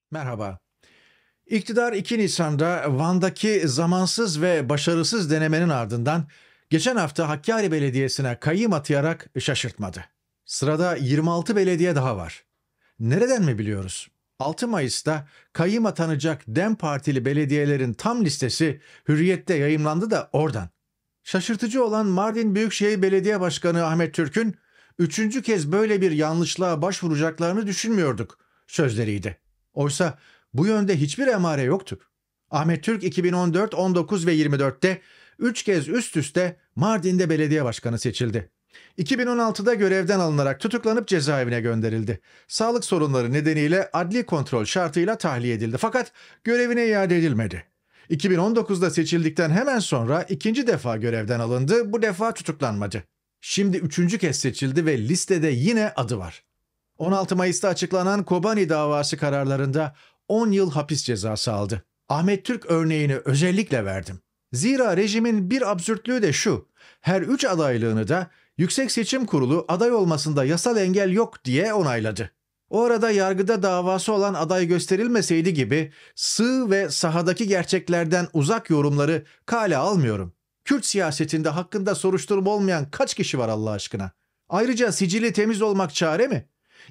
Merhaba. İktidar 2 Nisan'da Van'daki zamansız ve başarısız denemenin ardından geçen hafta Hakkari Belediyesi'ne kayyım atayarak şaşırtmadı. Sırada 26 belediye daha var. Nereden mi biliyoruz? 6 Mayıs'ta kayyım atanacak DEM Partili belediyelerin tam listesi Hürriyet'te yayımlandı da oradan. Şaşırtıcı olan Mardin Büyükşehir Belediye Başkanı Ahmet Türk'ün "Üçüncü kez böyle bir yanlışlığa başvuracaklarını düşünmüyorduk" sözleriydi. Oysa bu yönde hiçbir emare yoktur. Ahmet Türk 2014, 19 ve 24'te 3 kez üst üste Mardin'de belediye başkanı seçildi. 2016'da görevden alınarak tutuklanıp cezaevine gönderildi. Sağlık sorunları nedeniyle adli kontrol şartıyla tahliye edildi fakat görevine iade edilmedi. 2019'da seçildikten hemen sonra ikinci defa görevden alındı, bu defa tutuklanmadı. Şimdi üçüncü kez seçildi ve listede yine adı var. 16 Mayıs'ta açıklanan Kobani davası kararlarında 10 yıl hapis cezası aldı. Ahmet Türk örneğini özellikle verdim. Zira rejimin bir absürtlüğü de şu: her 3 adaylığını da Yüksek Seçim Kurulu aday olmasında yasal engel yok diye onayladı. O arada yargıda davası olan aday gösterilmeseydi gibi sığ ve sahadaki gerçeklerden uzak yorumları kale almıyorum. Kürt siyasetinde hakkında soruşturma olmayan kaç kişi var Allah aşkına? Ayrıca sicili temiz olmak çare mi?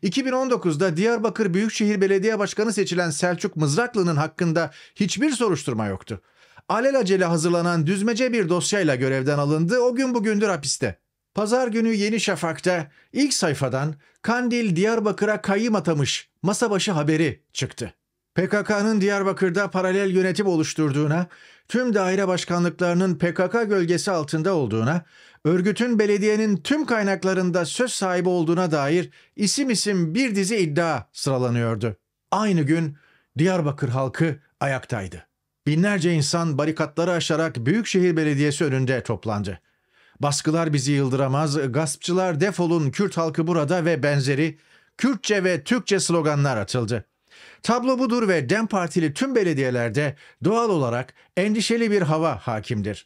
2019'da Diyarbakır Büyükşehir Belediye Başkanı seçilen Selçuk Mızraklı'nın hakkında hiçbir soruşturma yoktu. Alelacele hazırlanan düzmece bir dosyayla görevden alındı, o gün bugündür hapiste. Pazar günü Yeni Şafak'ta ilk sayfadan Kandil Diyarbakır'a kayyım atamış masa başı haberi çıktı. PKK'nın Diyarbakır'da paralel yönetim oluşturduğuna, tüm daire başkanlıklarının PKK gölgesi altında olduğuna, örgütün belediyenin tüm kaynaklarında söz sahibi olduğuna dair isim isim bir dizi iddia sıralanıyordu. Aynı gün Diyarbakır halkı ayaktaydı. Binlerce insan barikatları aşarak Büyükşehir Belediyesi önünde toplandı. "Baskılar bizi yıldıramaz, gaspçılar defolun, Kürt halkı burada" ve benzeri Kürtçe ve Türkçe sloganlar atıldı. Tablo budur ve DEM Partili tüm belediyelerde doğal olarak endişeli bir hava hakimdir.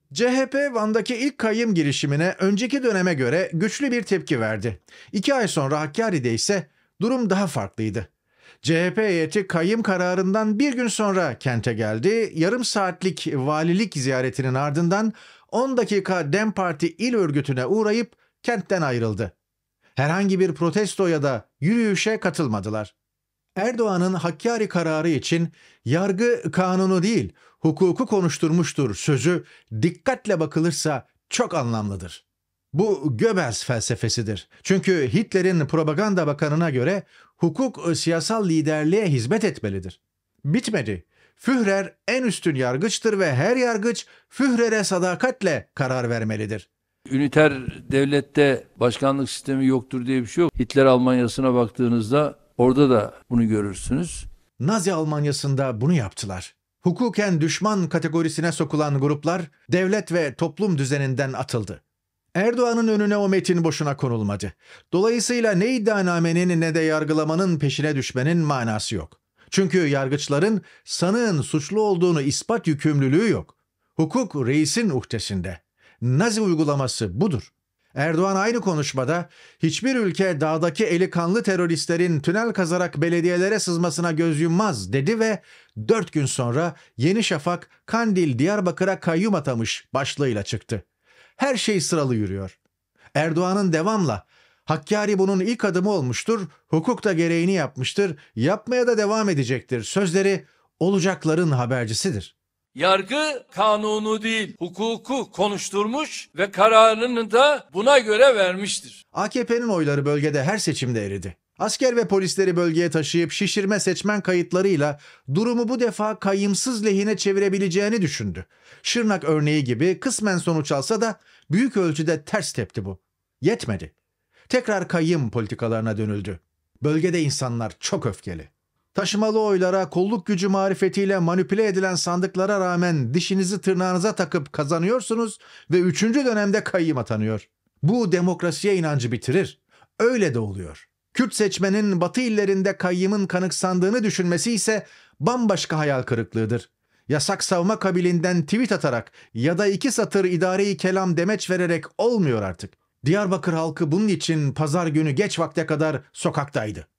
CHP Van'daki ilk kayyım girişimine önceki döneme göre güçlü bir tepki verdi. 2 ay sonra Hakkari'de ise durum daha farklıydı. CHP heyeti kayyım kararından bir gün sonra kente geldi. Yarım saatlik valilik ziyaretinin ardından 10 dakika DEM Parti il örgütüne uğrayıp kentten ayrıldı. Herhangi bir protesto ya da yürüyüşe katılmadılar. Erdoğan'ın Hakkari kararı için yargı kanunu değil, hukuku konuşturmuştur sözü dikkatle bakılırsa çok anlamlıdır. Bu Göbels felsefesidir. Çünkü Hitler'in propaganda bakanına göre hukuk siyasal liderliğe hizmet etmelidir. Bitmedi. Führer en üstün yargıçtır ve her yargıç Führer'e sadakatle karar vermelidir. Üniter devlette başkanlık sistemi yoktur diye bir şey yok. Hitler Almanya'sına baktığınızda orada da bunu görürsünüz. Nazi Almanya'sında bunu yaptılar. Hukuken düşman kategorisine sokulan gruplar devlet ve toplum düzeninden atıldı. Erdoğan'ın önüne o metin boşuna konulmadı. Dolayısıyla ne iddianamenin ne de yargılamanın peşine düşmenin manası yok. Çünkü yargıçların sanığın suçlu olduğunu ispat yükümlülüğü yok. Hukuk reisin uhdesinde. Nazi uygulaması budur. Erdoğan aynı konuşmada hiçbir ülke dağdaki eli kanlı teröristlerin tünel kazarak belediyelere sızmasına göz yummaz dedi ve 4 gün sonra Yeni Şafak Kandil Diyarbakır'a kayyum atamış başlığıyla çıktı. Her şey sıralı yürüyor. Erdoğan'ın devamla "Hakkari bunun ilk adımı olmuştur, hukuk da gereğini yapmıştır, yapmaya da devam edecektir" sözleri olacakların habercisidir. Yargı kanunu değil, hukuku konuşturmuş ve kararını da buna göre vermiştir. AKP'nin oyları bölgede her seçimde eridi. Asker ve polisleri bölgeye taşıyıp şişirme seçmen kayıtlarıyla durumu bu defa kayyımsız lehine çevirebileceğini düşündü. Şırnak örneği gibi kısmen sonuç alsa da büyük ölçüde ters tepti bu. Yetmedi. Tekrar kayyım politikalarına dönüldü. Bölgede insanlar çok öfkeli. Taşımalı oylara, kolluk gücü marifetiyle manipüle edilen sandıklara rağmen dişinizi tırnağınıza takıp kazanıyorsunuz ve 3. dönemde kayyım atanıyor. Bu demokrasiye inancı bitirir. Öyle de oluyor. Kürt seçmenin Batı illerinde kayyımın kanıksandığını düşünmesi ise bambaşka hayal kırıklığıdır. Yasak savma kabilinden tweet atarak ya da 2 satır idare-i kelam demeç vererek olmuyor artık. Diyarbakır halkı bunun için pazar günü geç vakte kadar sokaktaydı.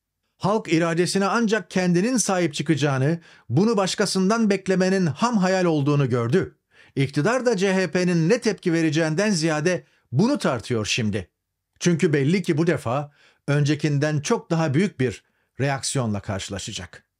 Halk iradesine ancak kendinin sahip çıkacağını, bunu başkasından beklemenin ham hayal olduğunu gördü. İktidar da CHP'nin ne tepki vereceğinden ziyade bunu tartıyor şimdi. Çünkü belli ki bu defa öncekinden çok daha büyük bir reaksiyonla karşılaşacak.